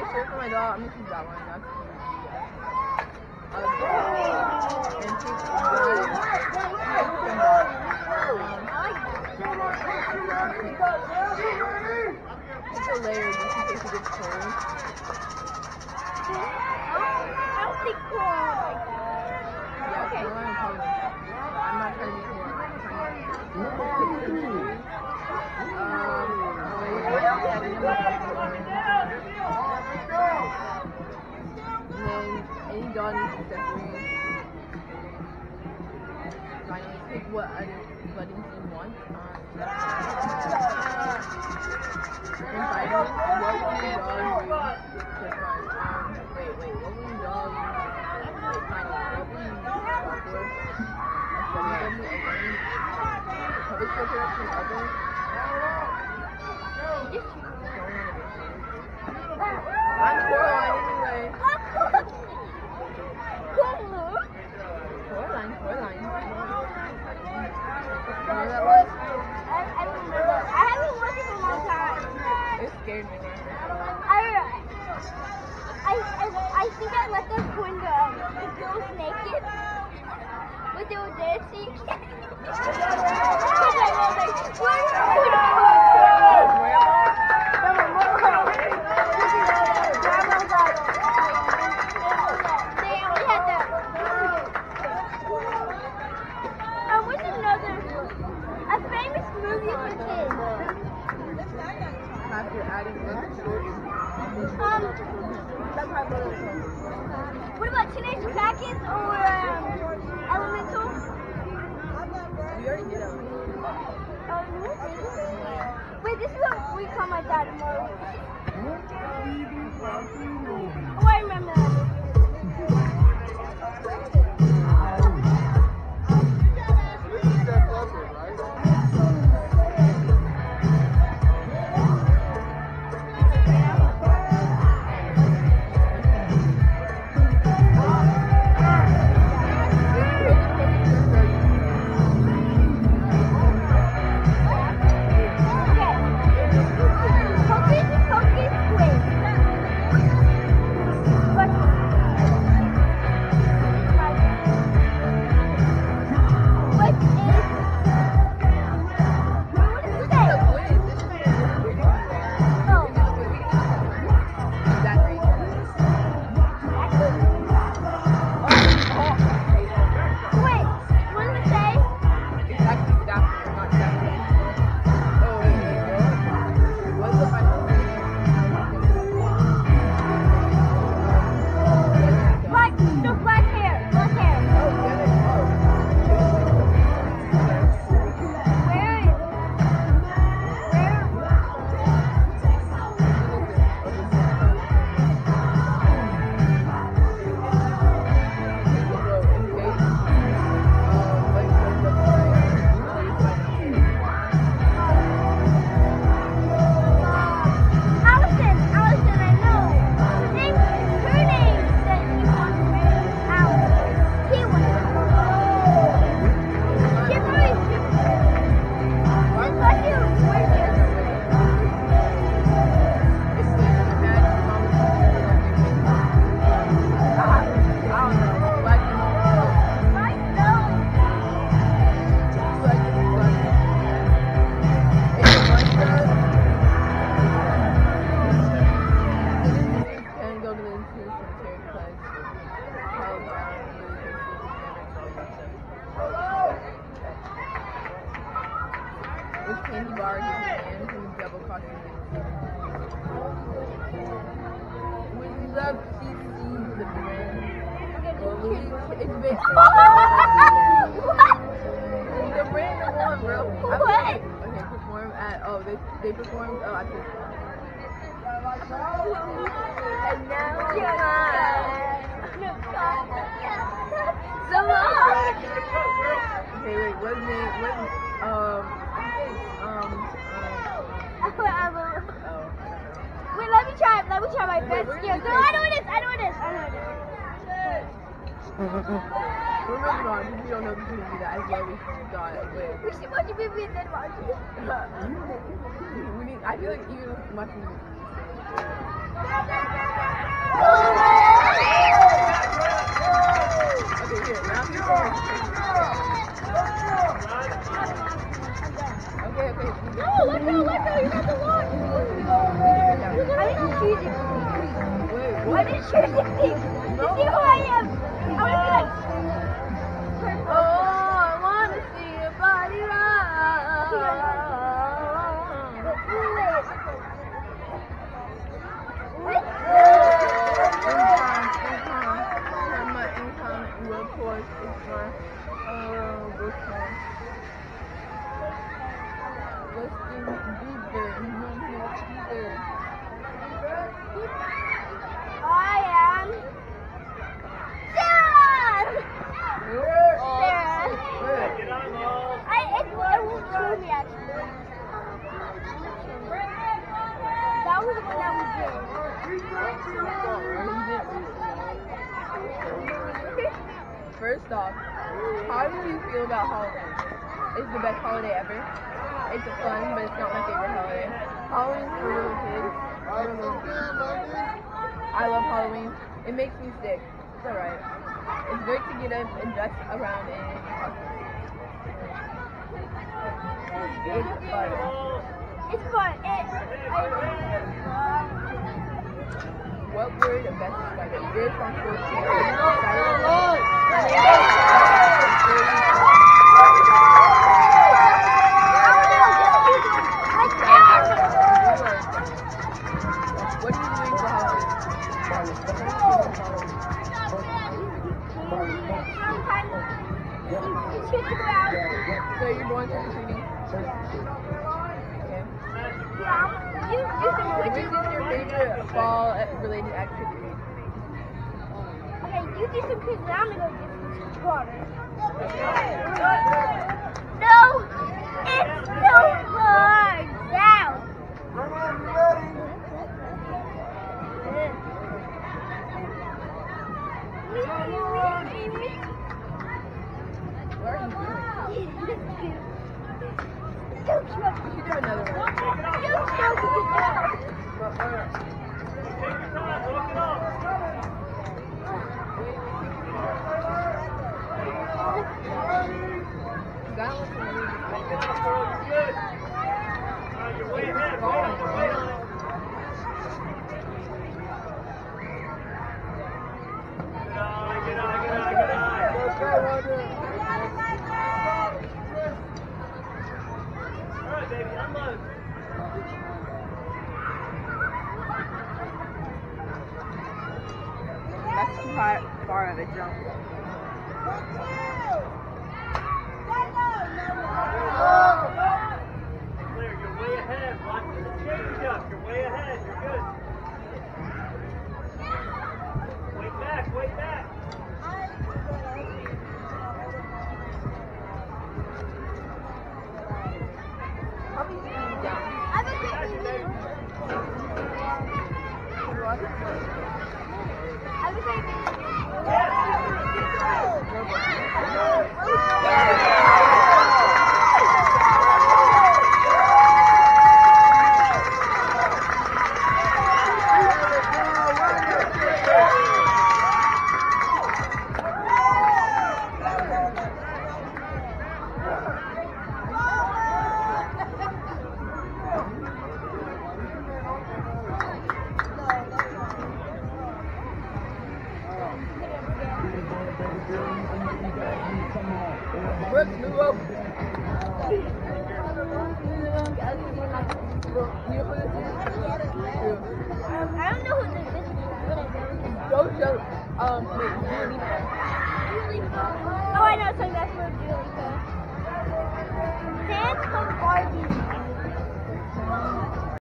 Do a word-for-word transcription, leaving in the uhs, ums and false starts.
shirt for my dog. I'm gonna choose that one. That's cute. Uh, and take one. It's a layer. You can take a good turn. I don't think cool like that. Yeah, okay. I'm not trying to be cool. I'm trying to be cool. Um, wait. And then any dog needs accessories. Finally, pick what other buttons you want. Um, and finally, what will your dog use? Click on. Um, wait, wait. What will your dog use? Wait, finally, what will you use? Public filter from others. I'm Coraline anyway. Coraline, Coraline. Remember that one? I, I remember. I haven't watched it in a long time. It scared me. I, I, I, I think I left us when the, the girl was naked. But they were dancing. After adding this shorts. Um, what about Teenage Dragons or um, Elemental? We already did Elemental. Um, wait, this is what we call my dad tomorrow. Oh, I remember that. With candy bars in hand and double crossing. We love to see the brand. Well, Louis, it's big. The brand number one, bro. What? Okay, perform at, oh, they, they performed, oh, at this. And now, so okay, wait, what name, what, um, um, um, oh. Wait, let me try, let me try my best skills. No, I know what it is, I know what it is, I know what it is. We're moving on, because we don't know the movie that as well we got it, wait. We should watch a movie and then watch it. we need, I feel like even watching the movie. choosing me. Wait, I what? didn't choose me. You see who I am? I was like, Oh, I wanna see your body rock. let's do it. What? Income, income. And my income report is my uh report. Let's do Bieber. No, no, Bieber. I am Sarah. Sarah. I it, it won't show me actually. That was the one that was good. First off, how do you feel about Halloween? It's the best holiday ever. It's fun, but it's not my favorite holiday. Halloween's for little kids. For little kids. I love Halloween. It makes me sick. It's alright. It's great to get up and dress around in costumes. It's fun. It's fun. It, I, What were the best Spider? This on first What are you doing for Halloween? So you're going trick or treating? Okay. you, you can Which is your favorite fall-related activity? Okay, you do some kids, and I'm gonna go get some water. No! It's so far down! What are you doing? So cute. You should do another one. You're so cute. You gotta listen to music. You're way ahead. Get on, get on, get on. All right, baby, unload. That's too far, far of a jump. Clear, you're way ahead. Watch the change up. You're way ahead. You're good. Wait back, wait back. How many feet are you down? I'm a bit You're on the I'm a bit Brooks, move up. I don't know who this is, but I know. Go show. Um, wait, Julie. Oh, I know, so that's for Julie. Dance